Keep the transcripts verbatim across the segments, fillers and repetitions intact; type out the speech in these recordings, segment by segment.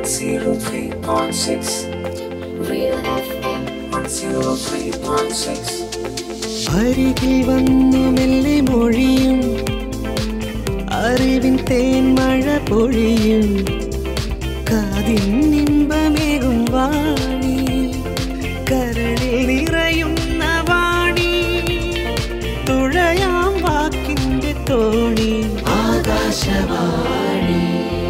zero three point six Real F M one oh three point six. അരികിൽ വന്നു മെല്ലെ മൊഴിയും അറിവിൻ തേന്മഴ പൊഴിയും കാതിൻ ഇമ്പമേകും വാണി കരളിൽ നിറയുന്ന വാണി തുഴയാം വാക്കിന്റെ തോണി Akashvani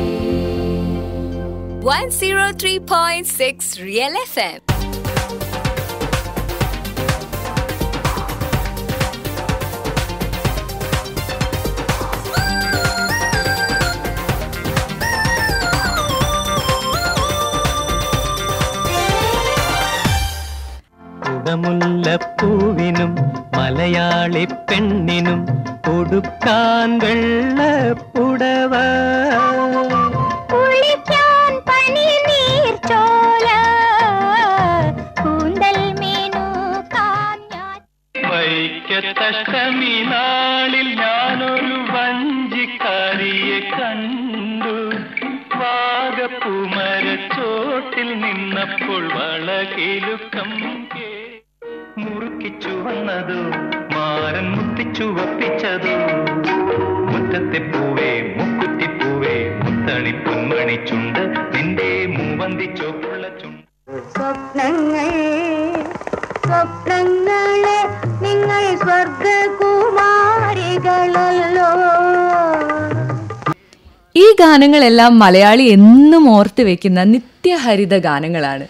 one oh three point six Real F M. കുടമുല്ലപ്പൂവിനും Malayali പെണ്ണിനും കൊടുക്കാൻ വെള്ളപ്പുടവ കുളിക്കാൻ പനിനീർ ചോല കൂന്തൽ മീനുക്കാൻ ഞാൻ വൈക്കത്തഷ്ടമി നാളിൽ ഞാനൊരു വഞ്ചിക്കാരിയെ കണ്ടു വാഗപ്പൂമരച്ചോട്ടിൽ നിന്നപ്പോൾ വളകിലുക്കം മുറുക്കിച്ചു വന്നതോ മാരൻ മുത്തിച്ചു വപ്പിച്ചതോ മുറ്റത്തെ പൂവേ മുക്കുറ്റിപ്പൂവേ മുത്തണി പൊന്മണി ചുണ്ട് നിന്റെ മൂവന്തി ചോപ്പുള്ള ചുണ്ട്. സ്വപ്നങ്ങൾ സ്വപ്നങ്ങളെ നിങ്ങൾ സ്വർഗകുമാരികളല്ലോ. ഈ ഗാനങ്ങളെല്ലാം മലയാളി എന്നും ഓർത്ത് വെക്കുന്ന നിത്യഹരിത ഗാനങ്ങളാണ്.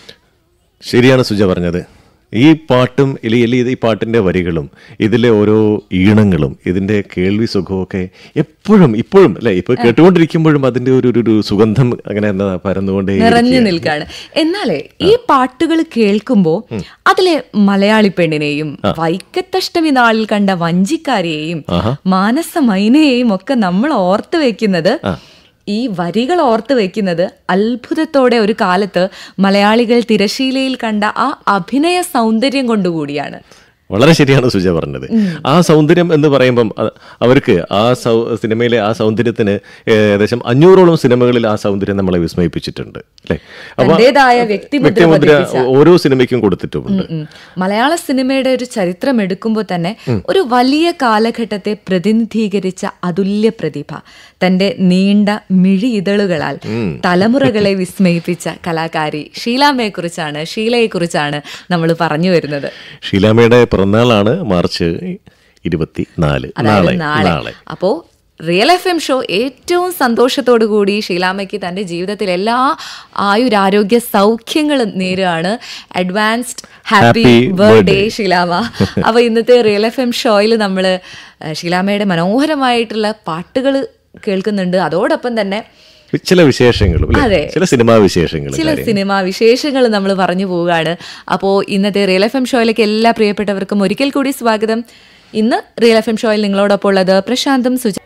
ശരിയാണ് സുജ പറഞ്ഞത്. ഈ പാട്ടും ഇലി ഇലി ഈ പാട്ടിൻ്റെ വരികളും ഇതിലെ ഓരോ ഈണങ്ങളും ഇതിൻ്റെ കേൾവി സുഖമൊക്കെ എപ്പോഴും ഇപ്പോഴും അല്ലെ ഇപ്പോൾ കേട്ടുകൊണ്ടിരിക്കുമ്പോഴും അതിൻ്റെ ഒരു ഒരു സുഗന്ധം അങ്ങനെ എന്താ പരന്നുകൊണ്ടേ നിറഞ്ഞു നിൽക്കാണ്. എന്നാലേ ഈ പാട്ടുകൾ കേൾക്കുമ്പോൾ അതിലെ മലയാളി പെണ്ണിനെയും വൈക്കത്തഷ്ടമി നാളിൽ കണ്ട വഞ്ചിക്കാരിയെയും മാനസ മൈനയെയും ഒക്കെ നമ്മൾ ഓർത്ത് വെക്കുന്നത്, ഈ വരികൾ ഓർത്ത് വെക്കുന്നത് അത്ഭുതത്തോടെ ഒരു കാലത്ത് മലയാളികൾ തിരശീലയിൽ കണ്ട ആ അഭിനയ സൗന്ദര്യം കൊണ്ടുകൂടിയാണ്. വളരെ ശരിയാണ് സുജ പറഞ്ഞത്. ആ സൗന്ദര്യം എന്ന് പറയുമ്പം അവർക്ക് ആ സൗ സിനിമയിലെ ആ സൗന്ദര്യത്തിന് ഏകദേശം അഞ്ഞൂറോളം സിനിമകളിൽ ആ സൗന്ദര്യം നമ്മളെ വിസ്മയിപ്പിച്ചിട്ടുണ്ട് അല്ലേ. വ്യക്തിമുദ്ര ഓരോ സിനിമയ്ക്കും കൊടുത്തിട്ടുമുണ്ട്. മലയാള സിനിമയുടെ ഒരു ചരിത്രം എടുക്കുമ്പോൾ തന്നെ ഒരു വലിയ കാലഘട്ടത്തെ പ്രതിനിധീകരിച്ച അതുല്യ പ്രതിഭ, തന്റെ നീണ്ട മിഴി ഇതളുകളാൽ തലമുറകളെ വിസ്മയിപ്പിച്ച കലാകാരി ഷീലാമ്മയെ കുറിച്ചാണ് ഷീലയെ കുറിച്ചാണ് നമ്മൾ പറഞ്ഞു വരുന്നത്. ഷീലാമ്മയുടെ പിറന്നാളാണ് മാർച്ച് ഇരുപത്തി നാല് നാളെ. അപ്പോ റിയൽ എഫ് എം ഷോ ഏറ്റവും സന്തോഷത്തോടു കൂടി ഷീലാമ്മയ്ക്ക് തൻ്റെ ജീവിതത്തിൽ എല്ലാ ആയുരാരോഗ്യ സൗഖ്യങ്ങളും നേരുകയാണ്. Advanced happy birthday Sheelamma. അപ്പോൾ ഇന്നത്തെ റിയൽ എഫ് എം ഷോയിൽ നമ്മൾ ഷീലാമ്മയുടെ മനോഹരമായിട്ടുള്ള പാട്ടുകൾ കേൾക്കുന്നുണ്ട്. അതോടൊപ്പം തന്നെ ചില വിശേഷങ്ങളും ചില സിനിമാ വിശേഷങ്ങൾ ചില സിനിമാ വിശേഷങ്ങൾ നമ്മൾ പറഞ്ഞു പോവുകയാണ്. അപ്പോൾ ഇന്നത്തെ റിയൽ എഫ് എം ഷോയിലേക്ക് എല്ലാ പ്രിയപ്പെട്ടവർക്കും ഒരിക്കൽ കൂടി സ്വാഗതം. ഇന്ന് റിയൽ എഫ് എം ഷോയിൽ നിങ്ങളോടൊപ്പം ഉള്ളത് പ്രശാന്തും സുജ.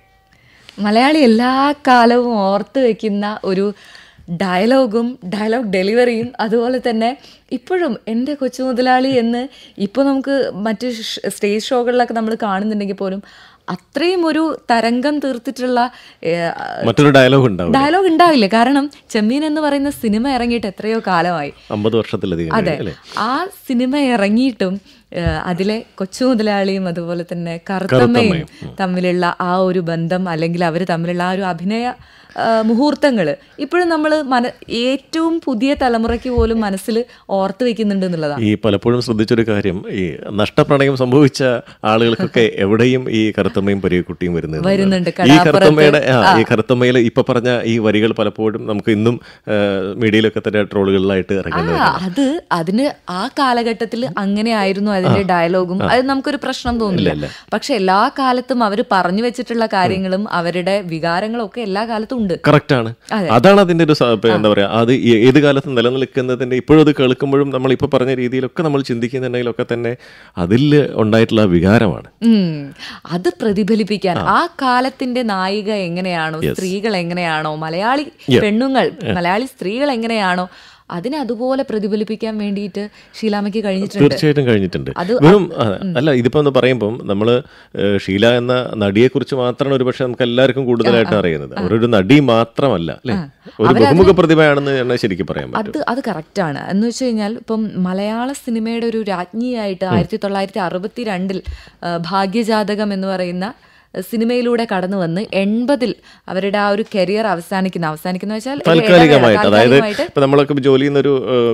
മലയാളി എല്ലാ കാലവും ഓർത്ത് വെക്കുന്ന ഒരു ഡയലോഗും ഡയലോഗ് ഡെലിവറിയും അതുപോലെ തന്നെ ഇപ്പോഴും എൻ്റെ കൊച്ചു മുതലാളി എന്ന് ഇപ്പോൾ നമുക്ക് മറ്റ് സ്റ്റേജ് ഷോകളിലൊക്കെ നമ്മൾ കാണുന്നുണ്ടെങ്കിൽ പോലും അത്രയും ഒരു തരംഗം തീർത്തിട്ടുള്ള മറ്റൊരു ഡയലോഗ് ഉണ്ടാവും ഡയലോഗ് ഉണ്ടാവില്ല. കാരണം ചെമ്മീൻ എന്ന് പറയുന്ന സിനിമ ഇറങ്ങിയിട്ട് എത്രയോ കാലമായി, അമ്പത് വർഷത്തിലധികം. അതെ, ആ സിനിമ ഇറങ്ങിയിട്ടും അതിലെ കൊച്ചു മുതലാളിയും അതുപോലെ തന്നെ കറുത്തമ്മയും തമ്മിലുള്ള ആ ഒരു ബന്ധം അല്ലെങ്കിൽ അവർ തമ്മിലുള്ള ആ ഒരു അഭിനയ മുഹൂർത്തങ്ങൾ ഇപ്പോഴും നമ്മൾ മന ഏറ്റവും പുതിയ തലമുറയ്ക്ക് പോലും മനസ്സിൽ ഓർത്ത് വെക്കുന്നുണ്ട് എന്നുള്ളതാണ്. ഈ പലപ്പോഴും ശ്രദ്ധിച്ചൊരു കാര്യം, ഈ നഷ്ടപ്രണയം സംഭവിച്ച ആളുകൾക്കൊക്കെ എവിടെയും ഈ കറുത്തമ്മയും പരിയക്കുട്ടിയും വരുന്നത് വരുന്നുണ്ട്. ഈ കറുത്തമ്മയുടെ ഈ കറുത്തമ്മയിൽ ഇപ്പൊ പറഞ്ഞ ഈ വരികൾ പലപ്പോഴും നമുക്ക് ഇന്നും മീഡിയയിലൊക്കെ തന്നെ ട്രോളുകളിലായിട്ട് ഇറങ്ങുന്നത്. അത് അതിന് ആ കാലഘട്ടത്തിൽ അങ്ങനെയായിരുന്നു അതിന്റെ ഡയലോഗും. അത് നമുക്കൊരു പ്രശ്നം തോന്നില്ല. പക്ഷെ എല്ലാ കാലത്തും അവർ പറഞ്ഞു വെച്ചിട്ടുള്ള കാര്യങ്ങളും അവരുടെ വികാരങ്ങളും ഒക്കെ എല്ലാ കാലത്തും കറക്റ്റ് ആണ്. അതാണ് അതിന്റെ ഒരു എന്താ പറയാ, അത് ഏത് കാലത്തും നിലനിൽക്കുന്നതിന്റെ ഇപ്പോഴും അത് കേൾക്കുമ്പോഴും നമ്മൾ ഇപ്പൊ പറഞ്ഞ രീതിയിലൊക്കെ നമ്മൾ ചിന്തിക്കുന്നുണ്ടെങ്കിലൊക്കെ തന്നെ അതിൽ ഉണ്ടായിട്ടുള്ള വികാരമാണ്. അത് പ്രതിഫലിപ്പിക്കാൻ ആ കാലത്തിന്റെ നായിക എങ്ങനെയാണോ, സ്ത്രീകൾ എങ്ങനെയാണോ, മലയാളി പെണ്ണുങ്ങൾ മലയാളി സ്ത്രീകൾ എങ്ങനെയാണോ അതിനെ അതുപോലെ പ്രതിഫലിപ്പിക്കാൻ വേണ്ടിയിട്ട് ഷീലാമ്മയ്ക്ക് കഴിഞ്ഞിട്ടുണ്ട്. തീർച്ചയായിട്ടും കഴിഞ്ഞിട്ടുണ്ട്. വെറും അല്ല, ഇതിപ്പോ എന്ന് പറയുമ്പോൾ നമ്മള് ഷീല എന്ന നടിയെക്കുറിച്ച് മാത്രമാണ് ഒരുപക്ഷെ നമുക്ക് എല്ലാവർക്കും കൂടുതലായിട്ട് അറിയുന്നത്. അവരൊരു നടി മാത്രമല്ല അല്ലെ, ഒരു ബഹുമുഖ പ്രതിഭയാണെന്ന് തന്നെ ശരിക്കും പറയാൻ പറ്റും. അത് അത് കറക്റ്റാണ്. എന്ന് വെച്ച് കഴിഞ്ഞാൽ ഇപ്പം മലയാള സിനിമയുടെ ഒരു രാജ്ഞിയായിട്ട് ആയിരത്തി തൊള്ളായിരത്തി അറുപത്തി രണ്ടിൽ ഭാഗ്യജാതകം എന്ന് പറയുന്ന സിനിമയിലൂടെ കടന്നു വന്ന് എൺപതിൽ അവരുടെ ആ ഒരു കരിയർ അവസാനിക്കുന്ന അവസാനിക്കുന്ന വെച്ചാൽ താൽക്കാലികമായിട്ട്, അതായത് ഇപ്പൊ നമ്മളൊക്കെ ജോലി ചെയ്യുന്നൊരു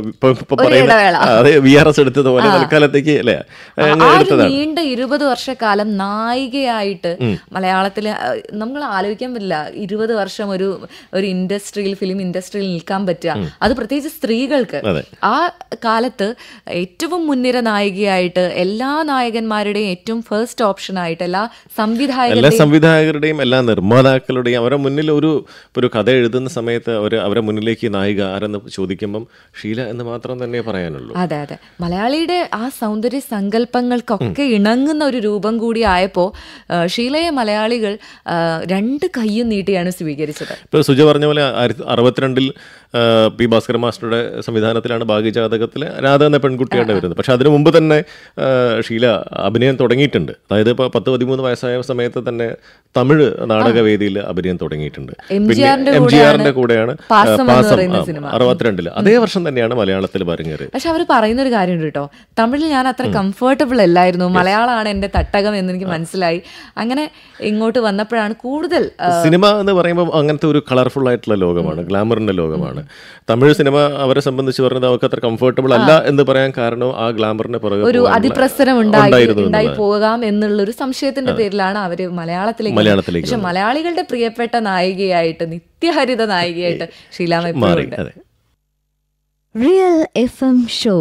വി ആർ എസ് എടുത്തതുപോലെ തൽക്കാലത്തേക്ക് അല്ലേ, നീണ്ട ഇരുപത് വർഷക്കാലം നായികയായിട്ട് മലയാളത്തില് നമ്മൾ ആലോചിക്കാൻ പറ്റില്ല. ഇരുപത് വർഷം ഒരു ഒരു ഇൻഡസ്ട്രിയിൽ, ഫിലിം ഇൻഡസ്ട്രിയിൽ നിൽക്കാൻ പറ്റുക, അത് പ്രത്യേകിച്ച് സ്ത്രീകൾക്ക്. ആ കാലത്ത് ഏറ്റവും മുൻനിര നായികയായിട്ട് എല്ലാ നായകന്മാരുടെയും ഏറ്റവും ഫസ്റ്റ് ഓപ്ഷൻ ആയിട്ട് എല്ലാ സംവിധായക എല്ലാ സംവിധായകരുടെയും എല്ലാ നിർമ്മാതാക്കളുടെയും അവരുടെ മുന്നിൽ ഒരു ഒരു കഥ എഴുതുന്ന സമയത്ത് അവർ അവരുടെ മുന്നിലേക്ക് നായിക ആരെന്ന് ചോദിക്കുമ്പം ഷീല എന്ന് മാത്രം തന്നെ പറയാനുള്ളൂ. അതെ അതെ, മലയാളിയുടെ ആ സൗന്ദര്യ സങ്കല്പങ്ങൾക്കൊക്കെ ഇണങ്ങുന്ന ഒരു രൂപം കൂടി ആയപ്പോൾ ഷീലയെ മലയാളികൾ രണ്ട് കൈയും നീട്ടിയാണ് സ്വീകരിച്ചത്. ഇപ്പോൾ സുജ പറഞ്ഞ പോലെ ആയിരത്തി അറുപത്തിരണ്ടിൽ പി ഭാസ്കര മാസ്റ്ററുടെ സംവിധാനത്തിലാണ് ഭാഗ്യജാതകത്തിലെ രാധ എന്ന പെൺകുട്ടിയാണ് വരുന്നത്. പക്ഷെ അതിനു മുമ്പ് തന്നെ ഷീല അഭിനയം തുടങ്ങിയിട്ടുണ്ട്. അതായത് ഇപ്പോൾ പത്ത് പതിമൂന്ന് വയസ്സായ സമയത്ത് തന്നെ തമിഴ് നാടകവേദിയിൽ അഭിനയം തുടങ്ങിയിട്ടുണ്ട്. പിന്നെ എം ജി ആറിന്റെ കൂടെയാണ് പാസം അറുപത്തിരണ്ടില്, അതേ വർഷം തന്നെയാണ് മലയാളത്തിൽ അരങ്ങേറിയത്. പക്ഷെ അവർ പറയുന്ന ഒരു കാര്യമുണ്ട് കേട്ടോ, തമിഴിൽ ഞാൻ അത്ര കംഫർട്ടബിൾ അല്ലായിരുന്നു, മലയാളമാണ് എന്റെ തട്ടകം എന്ന് എനിക്ക് മനസ്സിലായി. അങ്ങനെ ഇങ്ങോട്ട് വന്നപ്പോഴാണ് കൂടുതൽ. സിനിമ എന്ന് പറയുമ്പോൾ അങ്ങനത്തെ ഒരു കളർഫുൾ ആയിട്ടുള്ള ലോകമാണ്, ഗ്ലാമറിന്റെ ലോകമാണ്. തമിഴ് സിനിമ അവരെ സംബന്ധിച്ച് പറഞ്ഞത് അവർക്ക് അത്ര കംഫർട്ടബിൾ അല്ല എന്ന് പറയാൻ കാരണം ആ ഗ്ലാമറിന്റെ പുറകെ ഒരു അതിപ്രസരം ഉണ്ടായി പോകാം എന്നുള്ള ഒരു സംശയത്തിന്റെ പേരിലാണ് അവര് മലയാളത്തിലേക്ക്. പക്ഷെ മലയാളികളുടെ പ്രിയപ്പെട്ട നായികയായിട്ട്, നിത്യഹരിത നായികയായിട്ട് ഷീലാമ്മ മാറി. Real F M show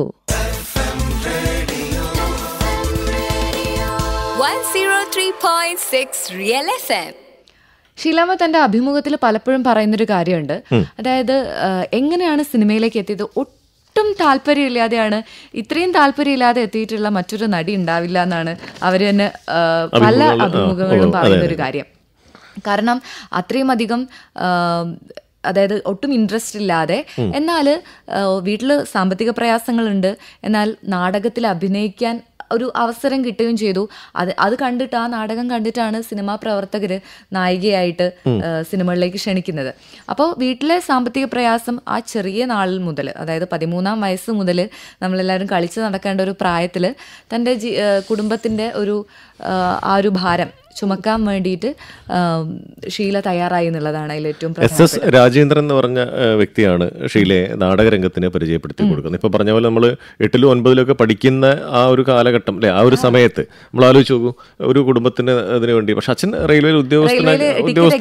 real F M. Sheelamma തന്റെ അഭിമുഖത്തിൽ പലപ്പോഴും പറയുന്നൊരു കാര്യമുണ്ട്, അതായത് എങ്ങനെയാണ് സിനിമയിലേക്ക് എത്തിയത്. ഒട്ടും താല്പര്യമില്ലാതെയാണ്, ഇത്രയും താല്പര്യമില്ലാതെ എത്തിയിട്ടുള്ള മറ്റൊരു നടി ഉണ്ടാവില്ല എന്നാണ് അവർ തന്നെ പല അഭിമുഖങ്ങളിലും പറയുന്നൊരു കാര്യം. കാരണം അത്രയും അധികം, അതായത് ഒട്ടും ഇൻട്രസ്റ്റ് ഇല്ലാതെ, എന്നാൽ വീട്ടിൽ സാമ്പത്തിക പ്രയാസങ്ങളുണ്ട്, എന്നാൽ നാടകത്തിൽ അഭിനയിക്കാൻ ഒരു അവസരം കിട്ടുകയും ചെയ്തു. അത് അത് കണ്ടിട്ട്, ആ നാടകം കണ്ടിട്ടാണ് സിനിമാ പ്രവർത്തകർ നായികയായിട്ട് സിനിമകളിലേക്ക് ക്ഷണിക്കുന്നത്. അപ്പോൾ വീട്ടിലെ സാമ്പത്തിക പ്രയാസം ആ ചെറിയ നാളിൽ മുതൽ, അതായത് പതിമൂന്നാം വയസ്സ് മുതൽ നമ്മളെല്ലാവരും കളിച്ച് നടക്കേണ്ട ഒരു പ്രായത്തിൽ തൻ്റെ ജി കുടുംബത്തിൻ്റെ ഒരു ആ ഒരു ഭാരം ചുമക്കാൻ വേണ്ടിയിട്ട് ഷീല തയ്യാറായി എന്നുള്ളതാണ് അതിൽ ഏറ്റവും എസ് എസ് രാജേന്ദ്രൻ എന്ന് പറഞ്ഞ വ്യക്തിയാണ് ഷീലയെ നാടകരംഗത്തിന് പരിചയപ്പെടുത്തി കൊടുക്കുന്നത്. ഇപ്പോൾ പറഞ്ഞ പോലെ നമ്മൾ എട്ടിലും ഒൻപതിലും ഒക്കെ പഠിക്കുന്ന ആ ഒരു കാലഘട്ടം അല്ലെ, ആ ഒരു സമയത്ത് നമ്മൾ ആലോചിച്ച് നോക്കൂ, ഒരു കുടുംബത്തിന് അതിനു വേണ്ടി. പക്ഷെ അച്ഛൻ റെയിൽവേയിൽ ഉദ്യോഗസ്ഥനാണ്,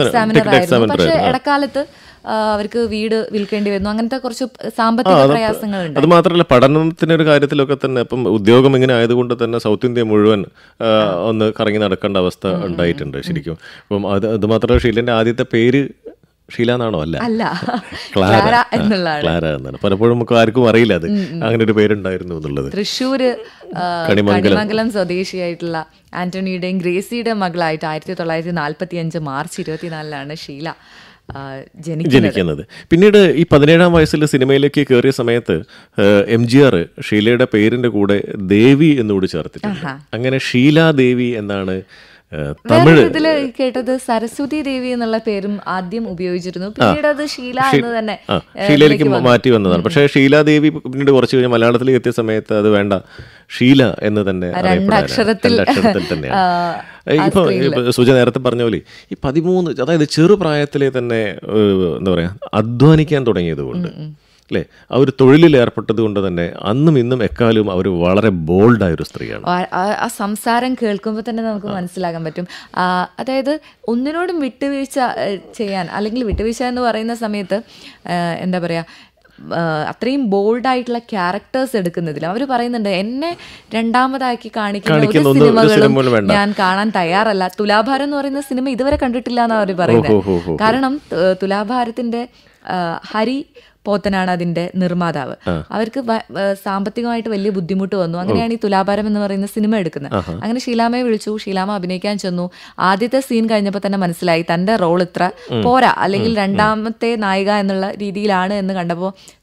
പക്ഷേ ഇടക്കാലത്ത് അവർക്ക് വീട് വിൽക്കേണ്ടി വരുന്നു, അങ്ങനത്തെ കുറച്ച് സാമ്പത്തിക പ്രയാസങ്ങളുണ്ട്. അത് മാത്രമല്ല പഠനത്തിന്റെ ഒരു കാര്യത്തിലൊക്കെ തന്നെ ഇപ്പം ഉദ്യോഗം ഇങ്ങനെ ആയതുകൊണ്ട് തന്നെ സൗത്ത് ഇന്ത്യ മുഴുവൻ ഒന്ന് കറങ്ങി നടക്കേണ്ട അവസ്ഥ ഉണ്ടായിട്ടുണ്ട് ശരിക്കും. അപ്പം അത് അത് മാത്രമല്ല, ഷീലന്റെ ആദ്യത്തെ പേര് ഷീല എന്നാണോ? അല്ല, ക്ലാര എന്നാണ്. പലപ്പോഴും നമുക്ക് ആർക്കും അറിയില്ല അത് അങ്ങനെ ഒരു പേരുണ്ടായിരുന്നു എന്നുള്ളത്. തൃശ്ശൂര് കണിമംഗലം സ്വദേശിയായിട്ടുള്ള ആന്റണിയുടെയും ഗ്രേസിയുടെയും മകളായിട്ട് ആയിരത്തി തൊള്ളായിരത്തി നാൽപ്പത്തി അഞ്ച് മാർച്ച് ഇരുപത്തിനാലിലാണ് ഷീല ജനിക്കുന്നത്. പിന്നീട് ഈ പതിനേഴാം വയസ്സിൽ സിനിമയിലേക്ക് കയറിയ സമയത്ത് എം ജി ആർ ഷീലയുടെ പേരിന്റെ കൂടെ ദേവി എന്നുകൂടി ചേർത്തിട്ടുണ്ട്. അങ്ങനെ ഷീല ദേവി എന്നാണ് തമിഴ്. ഇതില് കേട്ടത് സരസ്വതി ദേവി എന്നുള്ള പേരും ആദ്യം ഉപയോഗിച്ചിരുന്നു, പിന്നീട് അത് ഷീല എന്ന് തന്നെ ഷീലയിലേക്ക് മാറ്റി വന്നതാണ്. പക്ഷേ ഷീലാദേവി പിന്നീട് കുറച്ച് കഴിഞ്ഞ് മലയാളത്തിലേക്ക് എത്തിയ സമയത്ത് അത് വേണ്ട, ഷീല എന്ന് തന്നെ രണ്ടക്ഷരത്തിൽ തന്നെയാണ്. ഇപ്പൊ സുജ നേരത്തെ പറഞ്ഞ പോലെ ഈ പതിമൂന്ന്, അതായത് ചെറുപ്രായത്തിലെ തന്നെ എന്താ പറയാ അധ്വാനിക്കാൻ തുടങ്ങിയത് കൊണ്ട് അല്ലേ, ആ ഒരു തൊഴിലിൽ ഏർപ്പെട്ടത് കൊണ്ട് തന്നെ അന്നും ഇന്നും എക്കാലവും അവർ വളരെ ബോൾഡായ ഒരു സ്ത്രീയാണ്. ആ സംസാരം കേൾക്കുമ്പോൾ തന്നെ നമുക്ക് മനസ്സിലാക്കാൻ പറ്റും. അതായത് ഒന്നിനോടും വിട്ടുവീഴ്ച ചെയ്യാൻ, അല്ലെങ്കിൽ വിട്ടുവീഴ്ച എന്ന് പറയുന്ന സമയത്ത് എന്താ പറയുക, അത്രയും ബോൾഡായിട്ടുള്ള ക്യാരക്ടേഴ്സ് എടുക്കുന്നതിൽ അവർ പറയുന്നുണ്ട്, എന്നെ രണ്ടാമതാക്കി കാണിക്കുന്ന ഒരു സിനിമകളും ഞാൻ കാണാൻ തയ്യാറല്ല. തുലാഭാരം എന്ന് പറയുന്ന സിനിമ ഇതുവരെ കണ്ടിട്ടില്ല എന്നാണ് അവർ പറയുന്നത്. കാരണം തുലാഭാരത്തിന്റെ ഹരി പോത്തനാണ് അതിന്റെ നിർമ്മാതാവ്. അവർക്ക് സാമ്പത്തികമായിട്ട് വലിയ ബുദ്ധിമുട്ട് വന്നു. അങ്ങനെയാണ് ഈ തുലാഭാരം എന്ന് പറയുന്ന സിനിമ എടുക്കുന്നത്. അങ്ങനെ ഷീലാമ്മയെ വിളിച്ചു, ഷീലാമ്മ അഭിനയിക്കാൻ ചെന്നു. ആദ്യത്തെ സീൻ കഴിഞ്ഞപ്പോൾ തന്നെ മനസ്സിലായി തന്റെ റോൾ ഇത്ര പോരാ, അല്ലെങ്കിൽ രണ്ടാമത്തെ നായിക എന്നുള്ള രീതിയിലാണ് എന്ന് കണ്ടപ്പോൾ